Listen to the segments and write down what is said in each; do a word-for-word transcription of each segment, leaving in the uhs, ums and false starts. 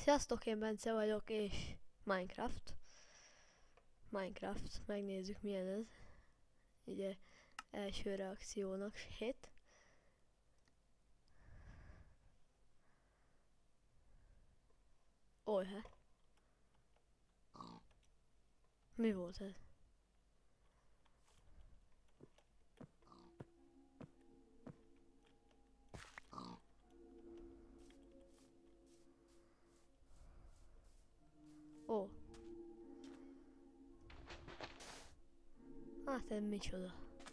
Sziasztok, én Bence vagyok, és Minecraft. Minecraft, megnézzük milyen ez. Ugye, első reakciónak hét. Ojhe. Mi volt ez? Ó. Hát ez micsoda.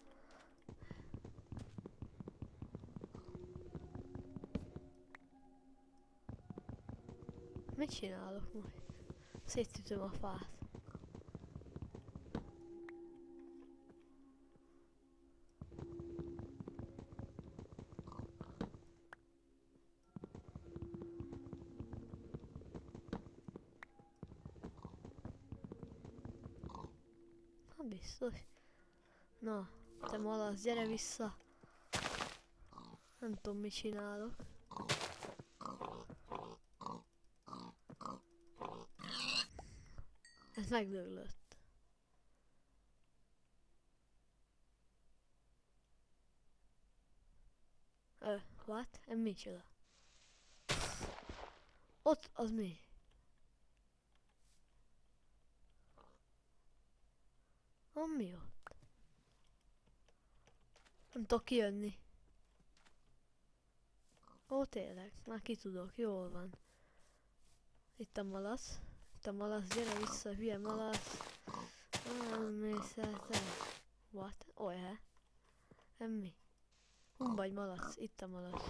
Mit csinálok most? Szétütöm a fát. Ha biztos. Na, te malasz, gyere vissza. Nem tudom, mit csinálok. Ez megdöglött. Ö, what? Ez micsoda? Ott az mi? Van mi ott? Nem tudok kijönni. Ó, tényleg, már ki tudok, jól van. Itt a malasz. Itt a malasz, gyere vissza, hülye malasz. Nem mész el, te. What? Ojhe. Nem mi? Hon vagy malasz, itt a malasz.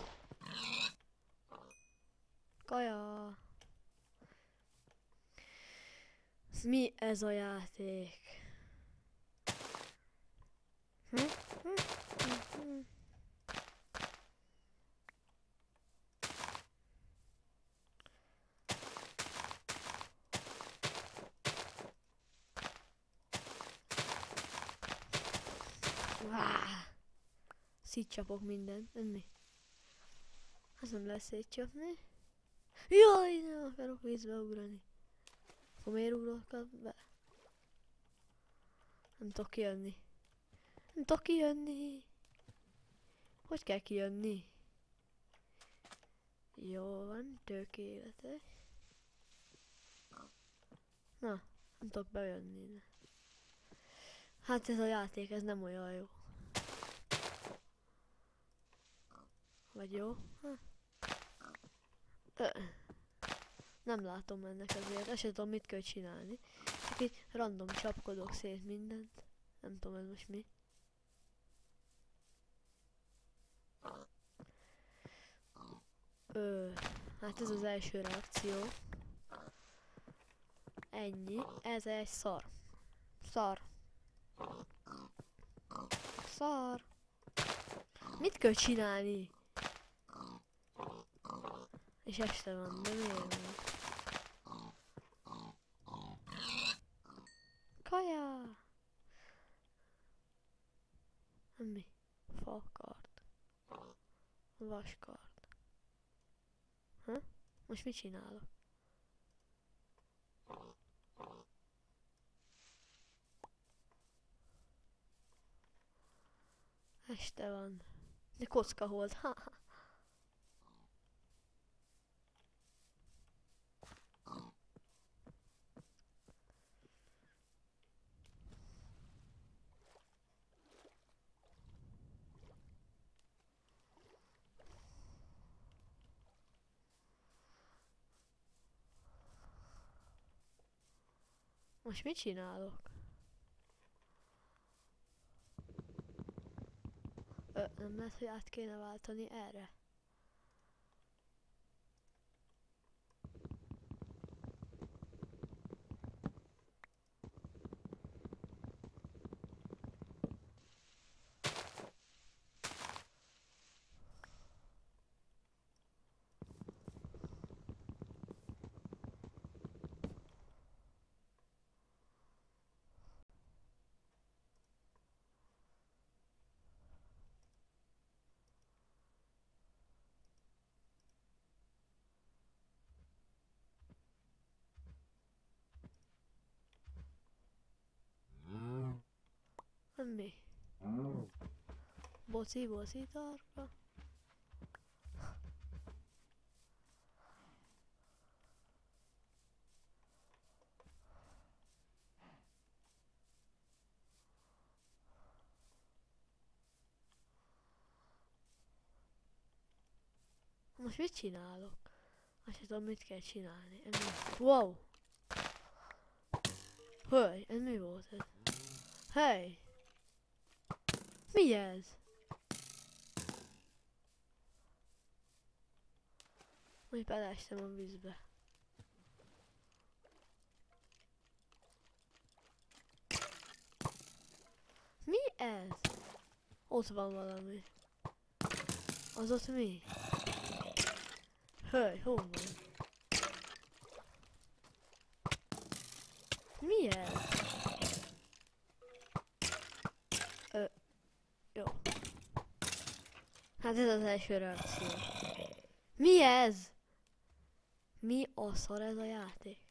Kaja. Mi ez a játék? Hm? Hm? Hm? Hm? Szétcsapok mindent, nem mi? Ez nem lesz szétcsapni. Jaj, nem akarok vízbe ugrani. Akkor miért ugrok be? Nem tudok kijönni. Nem tudok kijönni. Hogy kell kijönni? Jó van, tökéletes. Na, nem tudok bejönni. Hát ez a játék, ez nem olyan jó. Vagy jó? Ha. Nem látom ennek azért, ezt sem tudom, mit kell csinálni. Csak így random csapkodok szét mindent. Nem tudom, ez most mi. Ö, hát ez az első reakció. Ennyi. Ez egy szar. Szar. Szar. Mit kell csinálni? És este van, de miért van? Kaja! Mi? Fakard. Vaskard. Ha? Most mit csinálok? Este van. De kocka hold. Ha, ha. Most mit csinálok? Ö, nem lehet, hogy át kéne váltani erre? Mi? Boci, boci, tarka. Most mit csinálok? Azt sem tudom, mit kell csinálni. Ez mi? Wow! Hölgy, ez mi volt ez? Hey! Mi ez? Majd beleestem a vízbe. Mi ez? Ott van valami. Az ott mi? Hölgy, hol van? Mi ez? Ö, jó. Hát ez az első reakció. Mi ez? Mi a szar ez a játék?